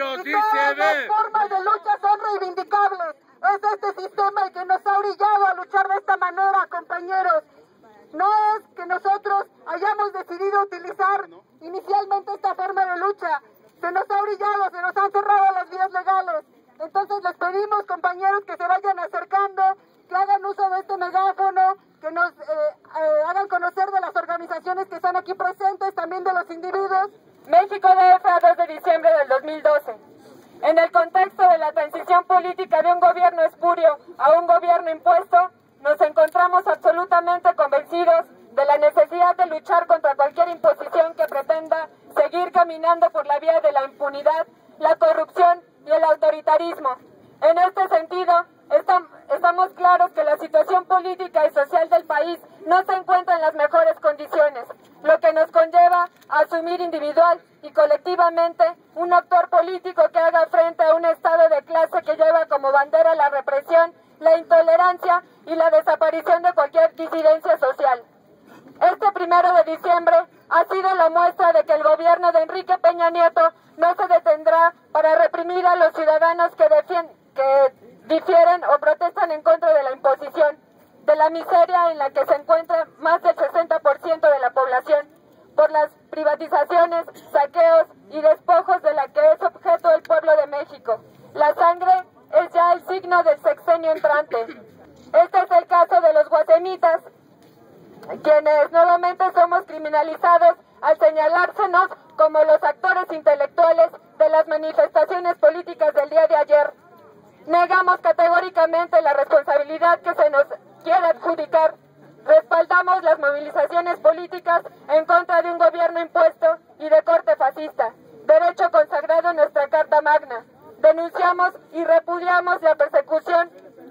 Silencio, sí todas se ve. las formas de lucha son reivindicables. Es este sistema el que nos ha orillado a luchar de esta manera, compañeros. No es que nosotros hayamos decidido utilizar inicialmente esta forma de lucha. Se nos ha orillado, se nos han cerrado las vías legales. Entonces les pedimos, compañeros, que se vayan acercando, que hagan uso de este megáfono, que nos hagan conocer de las organizaciones que están aquí presentes, también de los individuos. México DF a 2 de diciembre del 2012. En el contexto de la transición política de un gobierno espurio a un gobierno impuesto, nos encontramos absolutamente convencidos de la necesidad de luchar contra cualquier imposición que pretenda seguir caminando por la vía de la impunidad, la corrupción y el autoritarismo. En este sentido, estamos claros que la situación política y social del país no se encuentra en las mejores condiciones, lo que nos conlleva a asumir individual y colectivamente un actor político que haga frente a un estado de clase que lleva como bandera la represión, la intolerancia y la desaparición de cualquier disidencia social. Este 1 de diciembre ha sido la muestra de que el gobierno de Enrique Peña Nieto no se detendrá para reprimir a los ciudadanos que difieren o protestan en contra de la imposición, de la miseria en la que se encuentra más del 60% de la población, por las privatizaciones, saqueos y despojos de la que es objeto el pueblo de México. La sangre es ya el signo del sexenio entrante. Este es el caso de los guasemitas, quienes nuevamente somos criminalizados al señalársenos como los actores intelectuales de las manifestaciones políticas del día de ayer. Negamos categóricamente la responsabilidad que se nos quiere adjudicar. Respaldamos las movilizaciones políticas en contra de un gobierno impuesto y de corte fascista, derecho consagrado en nuestra Carta Magna. Denunciamos y repudiamos la persecución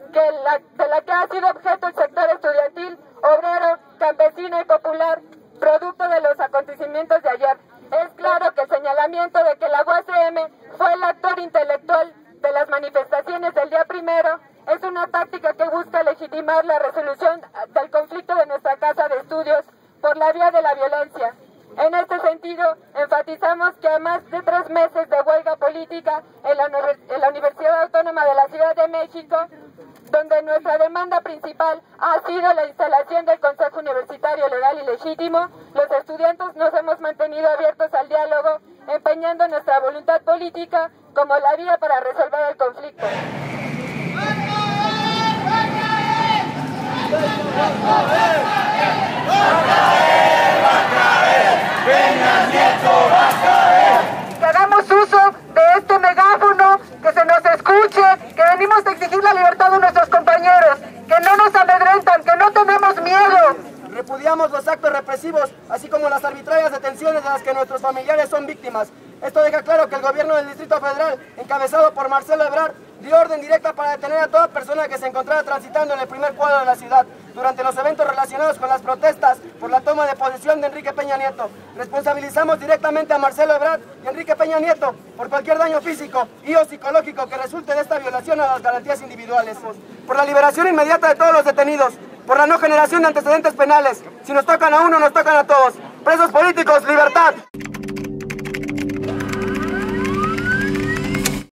de la que ha sido objeto el sector estudiantil, obrero, campesino y popular, producto de los acontecimientos de ayer. Es claro que el señalamiento de que la UACM fue el actor intelectual de las manifestaciones del día 1 es una táctica que busca legitimar la resolución del conflicto de nuestra casa de estudios por la vía de la violencia. En este sentido, enfatizamos que a más de 3 meses de huelga política en la Universidad Autónoma de la Ciudad de México, donde nuestra demanda principal ha sido la instalación del Consejo Universitario Legal y Legítimo, los estudiantes nos hemos mantenido abiertos al diálogo, empeñando nuestra voluntad política como la vía para resolver el conflicto. Que hagamos uso de este megáfono, que se nos escuche, que venimos a exigir la libertad de nuestros compañeros, que no nos amedrentan, que no tenemos miedo. Repudiamos los actos represivos, así como las arbitrarias detenciones de las que nuestros familiares son víctimas. Esto deja claro que el gobierno del Distrito Federal, encabezado por Marcelo Ebrard, dio orden directa para detener a toda persona que se encontrara transitando en el primer cuadro de la ciudad durante los eventos relacionados con las protestas por la toma de posesión de Enrique Peña Nieto. Responsabilizamos directamente a Marcelo Ebrard y Enrique Peña Nieto por cualquier daño físico y o psicológico que resulte de esta violación a las garantías individuales. Por la liberación inmediata de todos los detenidos, por la no generación de antecedentes penales. Si nos tocan a uno, nos tocan a todos. Presos políticos, libertad.